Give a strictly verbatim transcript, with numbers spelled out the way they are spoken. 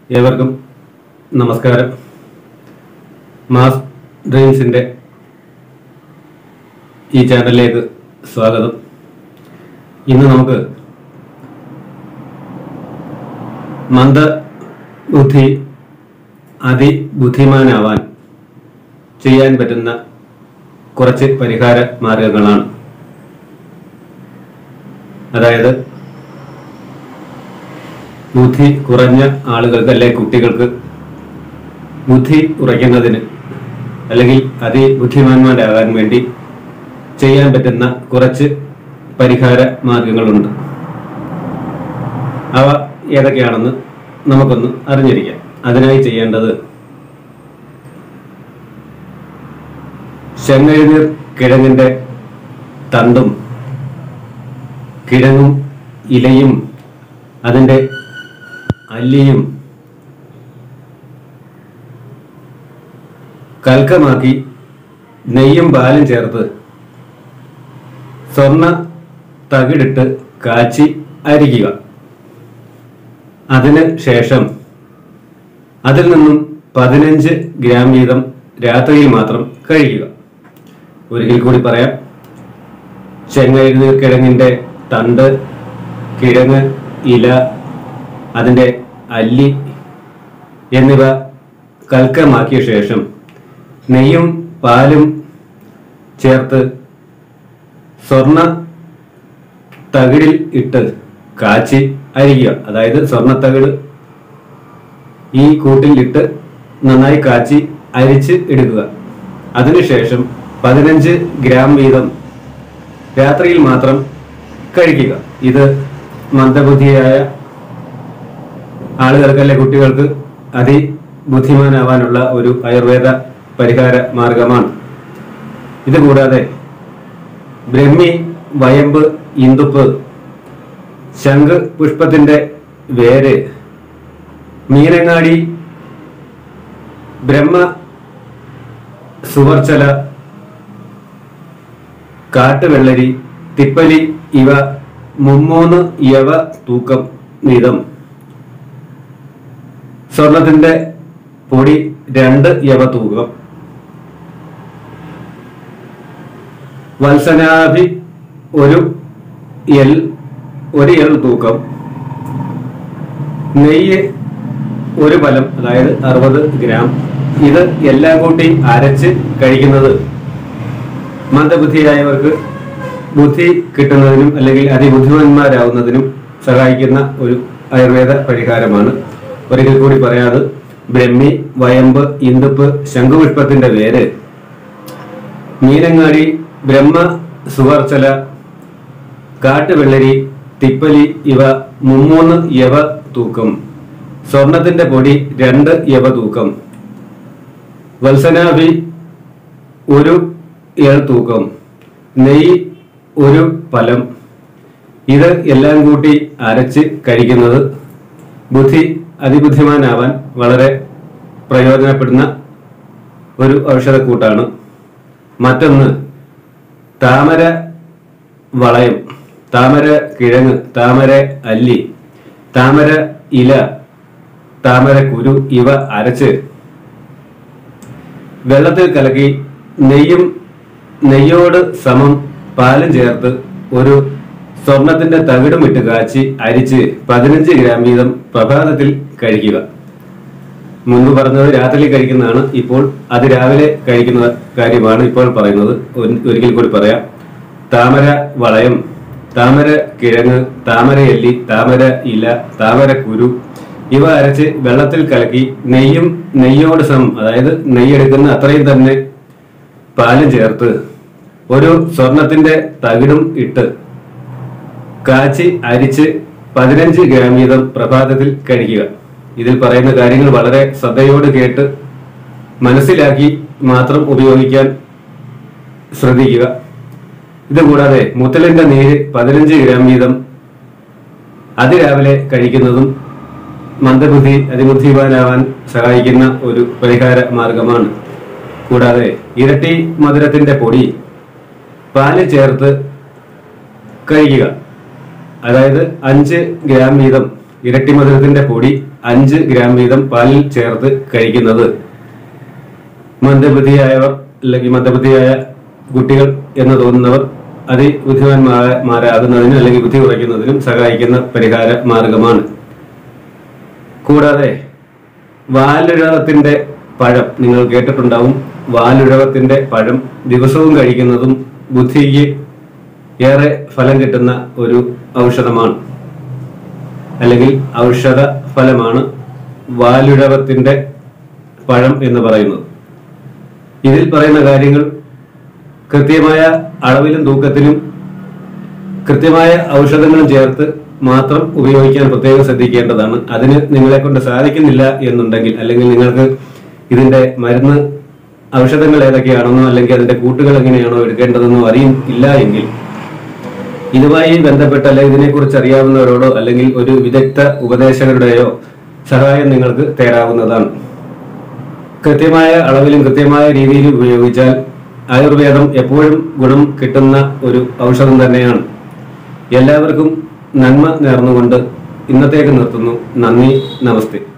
ഏവർക്കും നമസ്കാരം. മാസ് ഡ്രീംസിൻ്റെ ഈ ചാനലിലേക്ക് സ്വാഗതം. ഇന്ന് നമുക്ക് മന്ദബുദ്ധി അതിബുദ്ധിമാനാവാൻ ചെയ്യാൻ പറ്റുന്ന കുറച്ച് പരിഹാര മാർഗങ്ങളാണ്. അതായത് ബുദ്ധി കുറഞ്ഞ ആളുകൾക്ക് അല്ലെങ്കിൽ കുട്ടികൾക്ക് ബുദ്ധി ഉറയ്ക്കുന്നതിന് അല്ലെങ്കിൽ അതിബുദ്ധിമാന്മാരാകാൻ വേണ്ടി ചെയ്യാൻ പറ്റുന്ന കുറച്ച് പരിഹാര മാർഗങ്ങളുണ്ട്. അവ ഏതൊക്കെയാണെന്ന് നമുക്കൊന്ന് അറിഞ്ഞിരിക്കാം. അതിനായി ചെയ്യേണ്ടത് ചെങ്ങഴുനീർ കിഴങ്ങിൻ്റെ തണ്ടും കിഴങ്ങും ഇലയും അതിൻ്റെ അല്ലിയും കൽക്കമാക്കി നെയ്യും പാലും ചേർത്ത് സ്വർണ്ണ തകിടിട്ട് കാച്ചി അരിക്കുക. അതിന് ശേഷം അതിൽ നിന്നും പതിനഞ്ച് ഗ്രാം വീതം രാത്രിയിൽ മാത്രം കഴിക്കുക. ഒരിക്കൽ കൂടി പറയാം. ചെങ്ങഴുനീർ കിഴങ്ങിൻ്റെ തണ്ട്, കിഴങ്ങ്, ഇല, അതിൻ്റെ അല്ലി എന്നിവ കൽക്കമാക്കിയ ശേഷം നെയ്യും പാലും ചേർത്ത് സ്വർണ്ണ തകിടിൽ ഇട്ട് കാച്ചി അരിക്കുക. അതായത് സ്വർണ്ണത്തകിട് ഈ കൂട്ടിൽ ഇട്ട് നന്നായി കാച്ചി അരിച്ച് എടുക്കുക. അതിനുശേഷം പതിനഞ്ച് ഗ്രാം വീതം രാത്രിയിൽ മാത്രം കഴിക്കുക. ഇത് മന്ദബുദ്ധിയായ ആളുകൾക്ക് അല്ലെ കുട്ടികൾക്ക് അതിബുദ്ധിമാനാവാനുള്ള ഒരു ആയുർവേദ പരിഹാര മാർഗമാണ്. ഇതുകൂടാതെ ബ്രഹ്മി, വയമ്പ്, ഇന്ദുപ്പ്, ശംഖ് പുഷ്പത്തിന്റെ വേര്, മീനങ്ങാടി, ബ്രഹ്മ സുവർച്ചല, കാട്ടുവെള്ളരി, തിപ്പലി ഇവ മുമ്മൂന്ന് യവ തൂക്കം വീതം, സ്വർണത്തിന്റെ പൊടി രണ്ട് യവ തൂക്കം, വത്സനാഭി ഒരു എൽ ഒരു എൽ തൂക്കം, നെയ്യ് ഒരു ഫലം അതായത് അറുപത് ഗ്രാം. ഇത് എല്ലാം കൂട്ടി അരച്ച് കഴിക്കുന്നത് മന്ദബുദ്ധിയായവർക്ക് ബുദ്ധി കിട്ടുന്നതിനും അല്ലെങ്കിൽ അതിബുദ്ധിമാന്മാരാവുന്നതിനും സഹായിക്കുന്ന ഒരു ആയുർവേദ പരിഹാരമാണ്. ഒരിക്കൽ കൂടി പറയാതെ ബ്രഹ്മി, വയമ്പ്, ഇന്ദുപ്പ്, ശംഖുപുഷ്പത്തിന്റെ വേര്, മീനങ്ങാടി, ബ്രഹ്മ സുവർച്ചല, കാട്ടുവെള്ളരി, തിപ്പലി ഇവ മുമ്മൂന്ന് യവ തൂക്കം, സ്വർണത്തിന്റെ പൊടി രണ്ട് യവ തൂക്കം, വത്സനാഭി ഒരു ഏഴ് തൂക്കം, നെയ്യ് ഒരു ഫലം. ഇത് എല്ലാം കൂട്ടി അരച്ച് കഴിക്കുന്നത് ബുദ്ധി അതിബുദ്ധിമാനാവാൻ വളരെ പ്രയോജനപ്പെടുന്ന ഒരു ഔഷധക്കൂട്ടാണ്. മറ്റൊന്ന് താമര വളയം, താമര കിഴങ്ങ്, താമര അല്ലി, താമര ഇല, താമര കുരു ഇവ അരച്ച് വെള്ളത്തിൽ കലക്കി നെയ്യും നെയ്യോട് സമം പാലും ചേർത്ത് ഒരു സ്വർണത്തിന്റെ തകിടും ഇട്ട് കാച്ചി അരിച്ച് പതിനഞ്ച് ഗ്രാം വീതം പ്രഭാതത്തിൽ കഴിക്കുക. മുൻപ് പറഞ്ഞത് രാത്രി കഴിക്കുന്നതാണ്. ഇപ്പോൾ അത് രാവിലെ കഴിക്കുന്ന കാര്യമാണ് ഇപ്പോൾ പറയുന്നത്. ഒരിക്കൽ കൂടി പറയാം. താമര വളയം, താമര കിഴങ്ങ്, താമര എല്ലി, താമര ഇല, താമര കുരു ഇവ അരച്ച് വെള്ളത്തിൽ കലക്കി നെയ്യും നെയ്യോട് സമം അതായത് നെയ്യെടുക്കുന്ന അത്രയും തന്നെ പാലും ചേർത്ത് ഒരു സ്വർണത്തിന്റെ തകിടും ഇട്ട് കാച്ചി അരിച്ച് പതിനഞ്ച് ഗ്രാം വീതം പ്രഭാതത്തിൽ കഴിക്കുക. ഇതിൽ പറയുന്ന കാര്യങ്ങൾ വളരെ ശ്രദ്ധയോട് കേട്ട് മനസ്സിലാക്കി മാത്രം ഉപയോഗിക്കാൻ ശ്രദ്ധിക്കുക. ഇതുകൂടാതെ മുത്തലിന്റെ നീര് പതിനഞ്ച് ഗ്രാം വീതം അതിരാവിലെ കഴിക്കുന്നതും മന്ദബുദ്ധി അതിബുദ്ധിമാനാവാൻ സഹായിക്കുന്ന ഒരു പരിഹാര മാർഗമാണ്. കൂടാതെ ഇരട്ടി മധുരത്തിന്റെ പൊടി പാല് ചേർത്ത് കഴിക്കുക. അതായത് അഞ്ച് ഗ്രാം വീതം ഇരട്ടി മധുരത്തിന്റെ പൊടി അഞ്ച് ഗ്രാം വീതം പാലിൽ ചേർത്ത് കഴിക്കുന്നത് മന്ദബുദ്ധിയായവർ അല്ലെങ്കിൽ മന്ദബുദ്ധിയായ കുട്ടികൾ എന്ന് തോന്നുന്നവർ അതിബുദ്ധിമാന്മാരാകുന്നതിനും അല്ലെങ്കിൽ ബുദ്ധി കുറയ്ക്കുന്നതിനും സഹായിക്കുന്ന പരിഹാര മാർഗമാണ്. കൂടാതെ വാലുഴവത്തിന്റെ പഴം നിങ്ങൾ കേട്ടിട്ടുണ്ടാവും. വാലുഴവത്തിന്റെ പഴം ദിവസവും കഴിക്കുന്നതും ബുദ്ധിക്ക് ഏറെ ഫലം കിട്ടുന്ന ഒരു ഔഷധമാണ്, അല്ലെങ്കിൽ ഔഷധ ഫലമാണ് വാലുഴവത്തിന്റെ പഴം എന്ന് പറയുന്നത്. ഇതിൽ പറയുന്ന കാര്യങ്ങൾ കൃത്യമായ അളവിലും തൂക്കത്തിലും കൃത്യമായ ഔഷധങ്ങളും ചേർത്ത് മാത്രം ഉപയോഗിക്കാൻ പ്രത്യേകം ശ്രദ്ധിക്കേണ്ടതാണ്. അതിന് നിങ്ങളെ കൊണ്ട് സാധിക്കുന്നില്ല എന്നുണ്ടെങ്കിൽ, അല്ലെങ്കിൽ നിങ്ങൾക്ക് ഇതിന്റെ മരുന്ന് ഔഷധങ്ങൾ ഏതൊക്കെയാണെന്നോ അല്ലെങ്കിൽ അതിന്റെ കൂട്ടുകൾ എങ്ങനെയാണോ എടുക്കേണ്ടതെന്നോ അറിയില്ല എങ്കിൽ ഇതുമായി ബന്ധപ്പെട്ട അല്ലെങ്കിൽ ഇതിനെക്കുറിച്ച് അറിയാവുന്നവരോടോ അല്ലെങ്കിൽ ഒരു വിദഗ്ധ ഉപദേശകരുടെയോ സഹായം നിങ്ങൾക്ക് തേടാവുന്നതാണ്. കൃത്യമായ അളവിലും കൃത്യമായ രീതിയിലും ഉപയോഗിച്ചാൽ ആയുർവേദം എപ്പോഴും ഗുണം കിട്ടുന്ന ഒരു ഔഷധം തന്നെയാണ്. എല്ലാവർക്കും നന്മ നേർന്നുകൊണ്ട് ഇന്നത്തേക്ക് നിർത്തുന്നു. നന്ദി, നമസ്തേ.